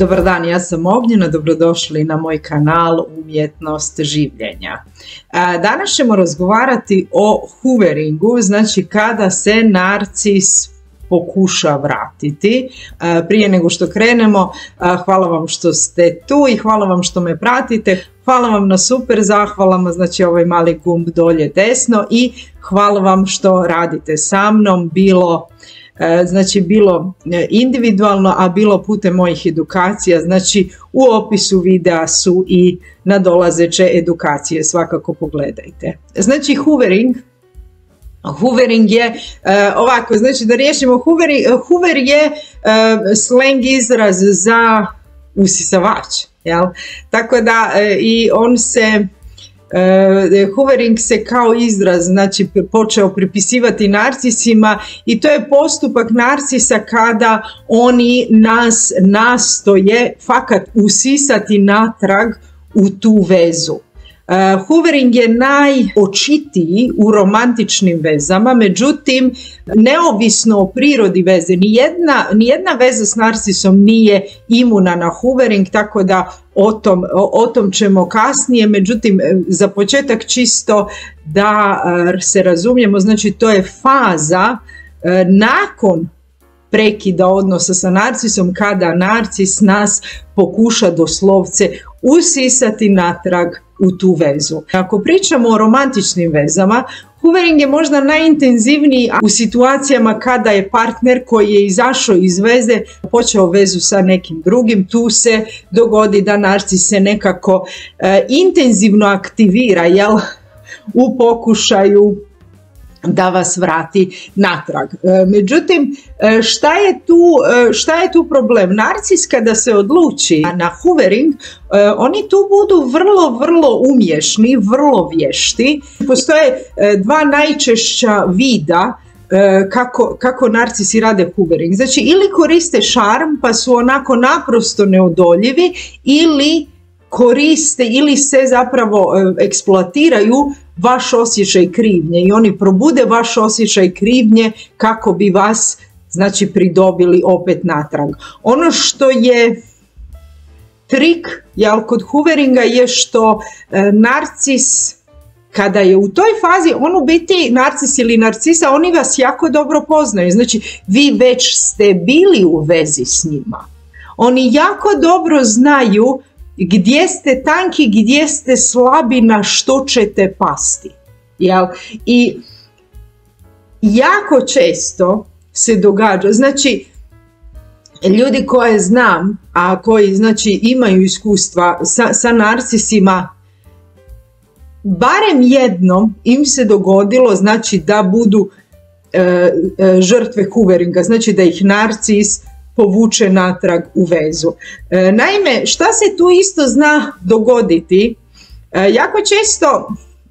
Dobar dan, ja sam Ognjena, dobrodošli na moj kanal Umjetnost življenja. Danas ćemo razgovarati o hooveringu, znači kada se narcis pokuša vratiti. Prije nego što krenemo, hvala vam što ste tu i hvala vam što me pratite. Hvala vam na super zahvalama, znači ovaj mali gumb dolje desno, i hvala vam što radite sa mnom, bilo individualno, a bilo putem mojih edukacija. Znači u opisu videa su i nadolazeće edukacije, svakako pogledajte. Znači hoovering je ovako, znači da riješimo hoover je slang izraz za usisavač, jel? Tako da i on se hoovering se kao izraz znači počeo pripisivati narcisima, i to je postupak narcisa kada oni nas nastoje fakat usisati natrag u tu vezu. Hoovering je najočitiji u romantičnim vezama, međutim neovisno o prirodi veze, nijedna veza s narcisom nije imuna na hoovering, tako da o tom ćemo kasnije. Međutim, za početak čisto da se razumijemo, znači to je faza nakon prekida odnosa sa narcisom, kada narcis nas pokuša doslovce usisati natrag u tu vezu. Ako pričamo o romantičnim vezama, hoovering je možda najintenzivniji u situacijama kada je partner koji je izašao iz veze počeo vezu sa nekim drugim. Tu se dogodi da narcis se nekako intenzivno aktivira, jel, u pokušaju da vas vrati natrag. Međutim, šta je tu problem? Narcis kada se odluči na hoovering, oni tu budu vrlo umješni, vrlo vješti. Postoje dva najčešća vida kako narcisi rade hoovering. Znači, ili koriste šarm pa su onako naprosto neodoljivi, ili koriste ili se zapravo eksploatiraju vaš osjećaj krivnje, i oni probude vaš osjećaj krivnje kako bi vas znači pridobili opet natrag. Ono što je trik, jel, kod hooveringa je što narcis kada je u toj fazi, on u biti, narcis ili narcisa, oni vas jako dobro poznaju. Znači vi već ste bili u vezi s njima. Oni jako dobro znaju gdje ste tanki, gdje ste slabi, na što ćete pasti. Jel? I jako često se događa, znači ljudi koje znam, a koji znači imaju iskustva sa narcisima, barem jednom im se dogodilo znači da budu žrtve hooveringa, znači da ih narcis povuče natrag u vezu. Naime, šta se tu isto zna dogoditi? Jako često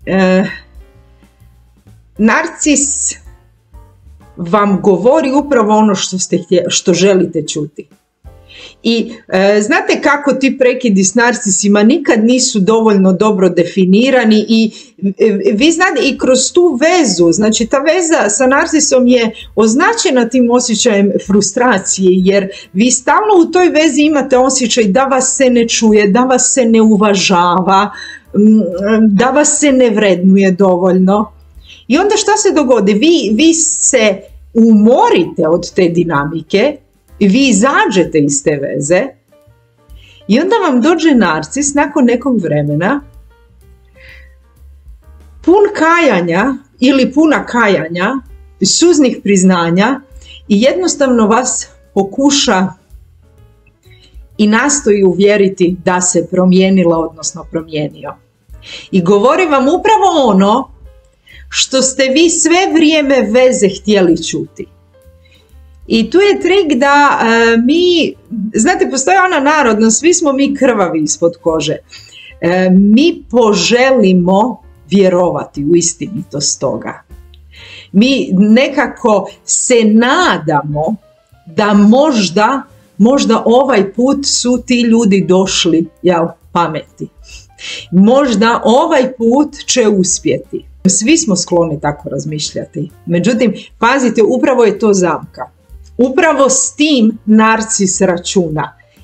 narcis vam govori upravo ono što želite čuti. I znate kako ti prekidi s narcisima nikad nisu dovoljno dobro definirani, i vi znate i kroz tu vezu, znači ta veza sa narcisom je označena tim osjećajem frustracije, jer vi stalno u toj vezi imate osjećaj da vas se ne čuje, da vas se ne uvažava, da vas se ne vrednuje dovoljno. I onda šta se dogodi? Vi se umorite od te dinamike, vi izađete iz te veze, i onda vam dođe narcis nakon nekog vremena pun kajanja ili puna kajanja, suznih priznanja, i jednostavno vas pokuša i nastoji uvjeriti da se promijenila, odnosno promijenio. I govori vam upravo ono što ste vi sve vrijeme veze htjeli čuti. I tu je trik da mi, znate, postoji ona narodna, svi smo mi krvavi ispod kože. Mi poželimo vjerovati u istinitost toga. Mi nekako se nadamo da možda ovaj put su ti ljudi došli, jel, pameti. Možda ovaj put će uspjeti. Svi smo skloni tako razmišljati. Međutim, pazite, upravo je to zamka. Upravo s tim narcis računa.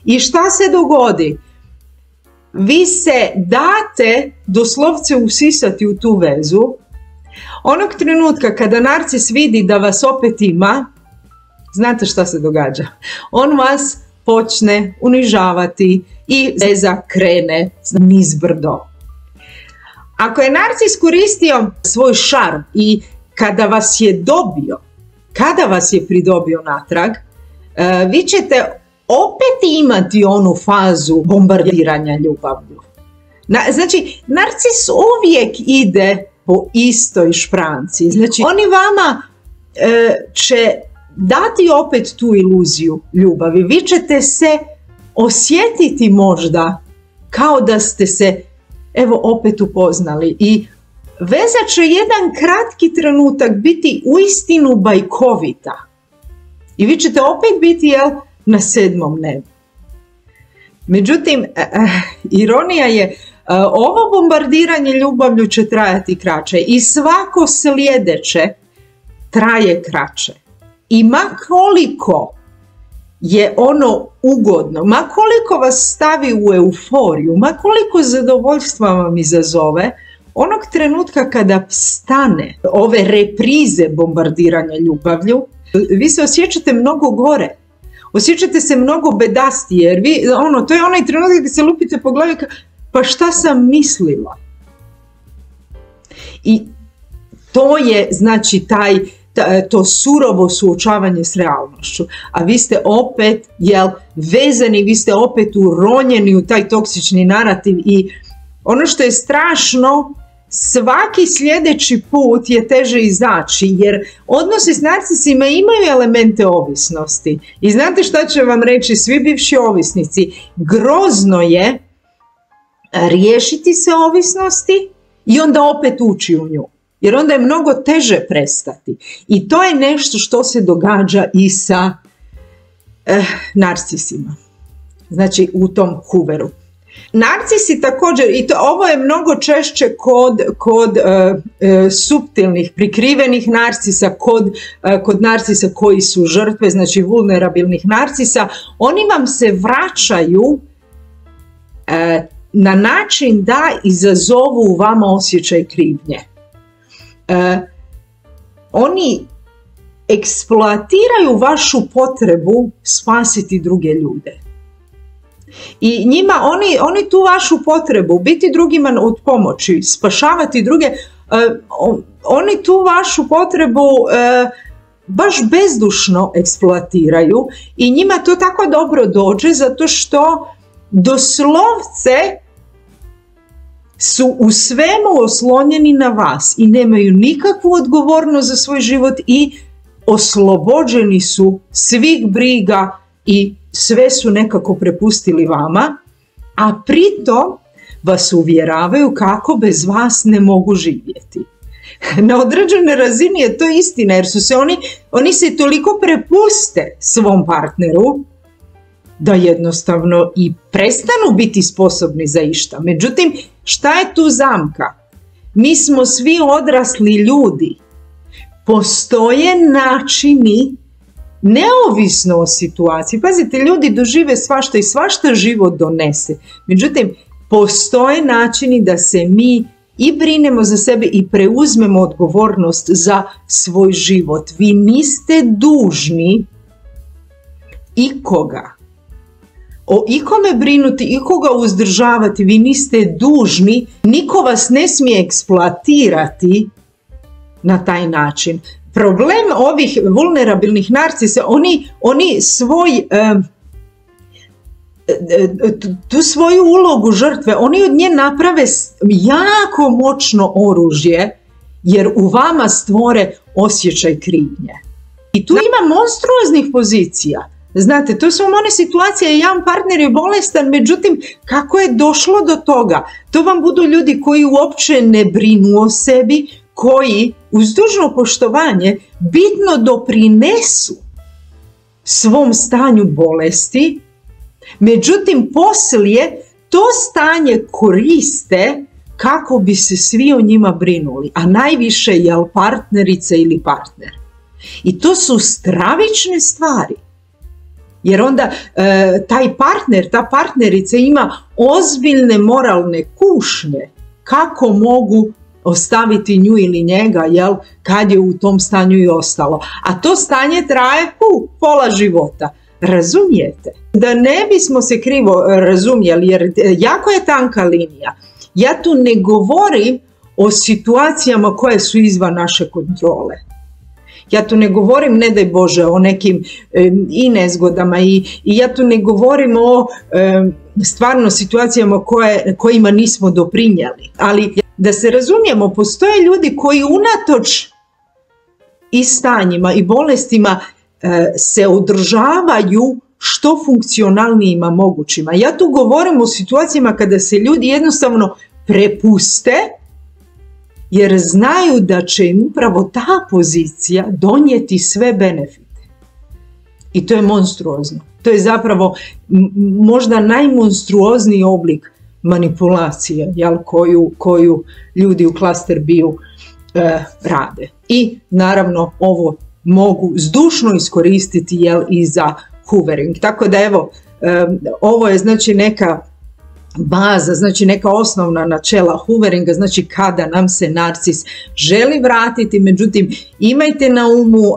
I šta se dogodi? Vi se date doslovce usisati u tu vezu. Onog trenutka kada narcis vidi da vas opet ima, znate šta se događa? On vas počne unižavati i veza krene nizbrdo. Ako je narcis koristio svoj šarm i kada vas je dobio, kada vas je pridobio natrag, vi ćete opet imati onu fazu bombardiranja ljubavlju. Znači, narcis uvijek ide po istoj špranci. Znači, oni vama će dati opet tu iluziju ljubavi. Vi ćete se osjetiti možda kao da ste se opet upoznali i veza će jedan kratki trenutak biti uistinu bajkovita i vi ćete opet biti na 7. nebu. Međutim, ironija je, ovo bombardiranje ljubavlju će trajati kraće i svako sljedeće traje kraće. I ma koliko je ono ugodno, ma koliko vas stavi u euforiju, ma koliko zadovoljstva vam izazove, onog trenutka kada stane ove reprize bombardiranja ljubavlju, vi se osjećate mnogo gore. Osjećate se mnogo bedastije, jer vi, to je onaj trenutak kad se lupite po glavi, pa šta sam mislila? I to je, znači, to surovo suočavanje s realnošću, a vi ste opet vezani, vi ste opet uronjeni u taj toksični narativ i ono što je strašno, svaki sljedeći put je teže izaći, jer odnosi s narcisima imaju elemente ovisnosti i znate šta će vam reći svi bivši ovisnici? Grozno je riješiti se ovisnosti i onda opet ući u nju. Jer onda je mnogo teže prestati. I to je nešto što se događa i sa narcisima. Znači u tom Hooveru. Narcisi također, i ovo je mnogo češće kod suptilnih, prikrivenih narcisa, kod narcisa koji su žrtve, znači vulnerabilnih narcisa, oni vam se vraćaju na način da izazovu u vama osjećaj krivnje. Oni eksploatiraju vašu potrebu spasiti druge ljude. I njima, oni tu vašu potrebu biti drugima od pomoći, spašavati druge, oni tu vašu potrebu baš bezdušno eksploatiraju i njima to tako dobro dođe zato što doslovce su u svemu oslonjeni na vas i nemaju nikakvu odgovornost za svoj život i oslobođeni su svih briga i sve su nekako prepustili vama, a pritom vas uvjeravaju kako bez vas ne mogu živjeti. Na određenoj razini je to istina, jer su se oni se toliko prepuste svom partneru da jednostavno i prestanu biti sposobni za išta. Međutim, šta je tu zamka? Mi smo svi odrasli ljudi. Postoje načini, neovisno o situaciji. Pazite, ljudi dožive svašta i svašta život donese. Međutim, postoje načini da se mi i brinemo za sebe i preuzmemo odgovornost za svoj život. Vi niste dužni ikoga, o ikome brinuti, ikoga uzdržavati, vi niste dužni, niko vas ne smije eksploatirati na taj način. Problem ovih vulnerabilnih narcisa, oni tu svoju ulogu žrtve, oni od nje naprave jako moćno oružje, jer u vama stvore osjećaj krivnje. I tu ima monstruoznih pozicija. Znate, to su one situacije, jedan partner je bolestan, međutim, kako je došlo do toga? To vam budu ljudi koji uopće ne brinu o sebi, koji uz dužno poštovanje bitno doprinesu svom stanju bolesti, međutim, poslije to stanje koriste kako bi se svi o njima brinuli, a najviše je partnerica ili partner. I to su stravične stvari. Jer onda taj partner, ta partnerica ima ozbiljne moralne kušnje kako mogu ostaviti nju ili njega, jel, kad je u tom stanju i ostalo. A to stanje traje pola života. Razumijete? Da ne bismo se krivo razumjeli, jer jako je tanka linija. Ja tu ne govorim o situacijama koje su izvan naše kontrole. Ja tu ne govorim, ne daj Bože, o nekim i nezgodama i ja tu ne govorim o stvarno situacijama kojima nismo doprinijeli. Ali da se razumijemo, postoje ljudi koji unatoč i stanjima i bolestima se održavaju što funkcionalnijima mogućima. Ja tu govorim o situacijama kada se ljudi jednostavno prepuste jer znaju da će im upravo ta pozicija donijeti sve benefite. I to je monstruozno. To je zapravo možda najmonstruozniji oblik manipulacije, jel, koju ljudi u Cluster B-u rade. I naravno ovo mogu zdušno iskoristiti, jel, i za hoovering. Tako da evo, ovo je znači neka baza, znači neka osnovna načela hooveringa, znači kada nam se narcis želi vratiti, međutim imajte na umu,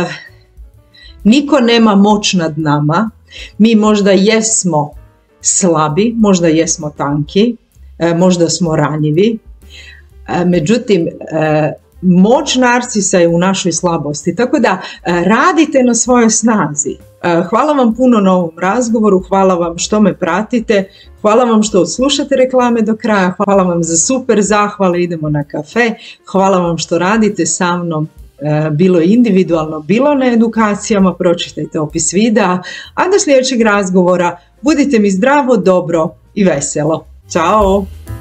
niko nema moć nad nama, mi možda jesmo slabi, možda jesmo tanki, možda smo ranjivi, međutim moć narcisa je u našoj slabosti, tako da radite na svojoj snazi. Hvala vam puno na ovom razgovoru, hvala vam što me pratite, hvala vam što slušate reklame do kraja, hvala vam za super zahvale, idemo na kafe, hvala vam što radite sa mnom, bilo individualno, bilo na edukacijama, pročitajte opis videa, a do sljedećeg razgovora budite mi zdravo, dobro i veselo. Ćao!